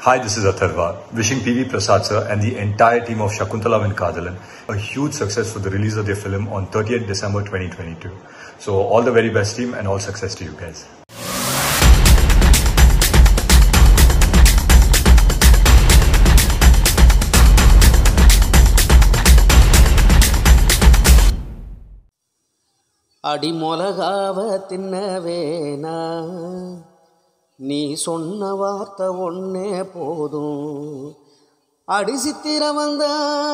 Hi, this is Atharva, wishing P V Prasath sir and the entire team of Shakuntala and Kadalan a huge success for the release of their film on 30th December 2022. So all the very best team and all success to you guys. அடி மொளகாவ தின்னவேனா நீ சொன்ன வார்த்தை ஒன்னே போதும் அடி சித்திர வந்தா.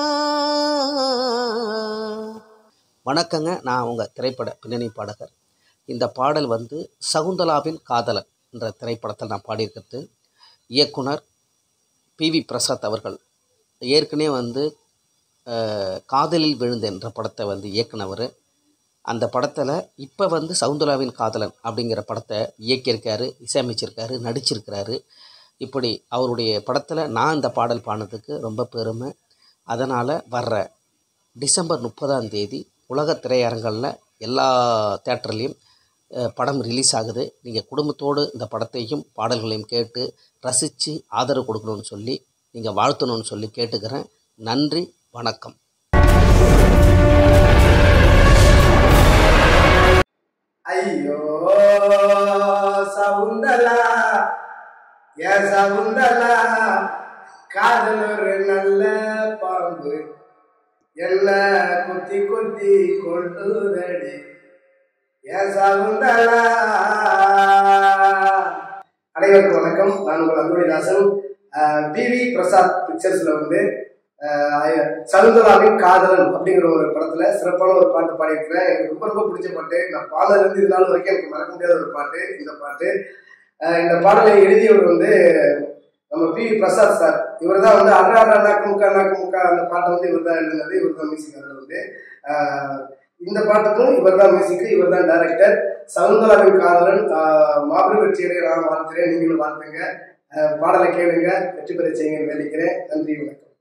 வணக்கங்க, நான் உங்கள் திரைப்பட பின்னணி பாடகர். இந்த பாடல் சகுந்தலாவின் காதலன் என்ற திரைப்படத்தில் நான் பாடியிருக்கிறது. இயக்குனர் P V பிரசாத் அவர்கள் ஏற்கனவே காதலில் விழுந்தேன் என்ற படத்தை இயக்குனவர். அந்த படத்தில் இப்போ சகுந்தலாவின் காதலன் அப்படிங்கிற படத்தை இயக்கியிருக்காரு, இசையமைச்சிருக்காரு, நடிச்சிருக்கிறாரு. இப்படி அவருடைய படத்தில் நான் இந்த பாடல் பாடினதுக்கு ரொம்ப பெருமை. அதனால் வர்ற டிசம்பர் 30 உலக திரையரங்களில் எல்லா தேட்டர்லேயும் படம் ரிலீஸ் ஆகுது. நீங்கள் குடும்பத்தோடு இந்த படத்தையும் பாடல்களையும் கேட்டு ரசித்து ஆதரவு கொடுக்கணும்னு சொல்லி நீங்கள் வாழ்த்தணும்னு சொல்லி கேட்டுக்கிறேன். நன்றி, வணக்கம். ஐயோ சகுந்தலா, ஏ சகுந்தலா, காதல் ஒரு நல்ல பாம்பு என்ன குத்தி குத்தி கொண்டுதடி, ஏ சகுந்தலா. அனைவருக்கும் வணக்கம். நான் உங்கள் அந்தோணிதாசன். P V பிரசாத் பிக்சர்ஸ்ல சகுந்தலாவின் காதலன் அப்படிங்கிற ஒரு படத்துல சிறப்பான ஒரு பாட்டு பாடியிருக்கிறேன். எனக்கு ரொம்ப ரொம்ப பிடிச்ச பாட்டு. நான் பாடலிருந்து இது நாள் வரைக்கும் எனக்கு மறக்க முடியாத ஒரு பாட்டு இந்த பாட்டு. இந்த பாடலை எழுதியவர் நம்ம P V பிரசாத் சார். இவர் தான் அர்ரா நாக்கு முக்கா அந்த பாட்டை இவர் தான் எழுதினது, இவர் தான் மியூசிக். இந்த பாட்டுக்கும் இவர் தான் மியூசிக், இவர் தான் டைரக்டர். சகுந்தலாவின் காதலன் மாபெரும் வெற்றியை நான் வாழ்த்துறேன், நீங்களும் வாழ்த்துங்க. பாடலை கேளுங்க, வெற்றி பெற செய்யுங்க. வேலைக்கிறேன். நன்றி, வணக்கம்.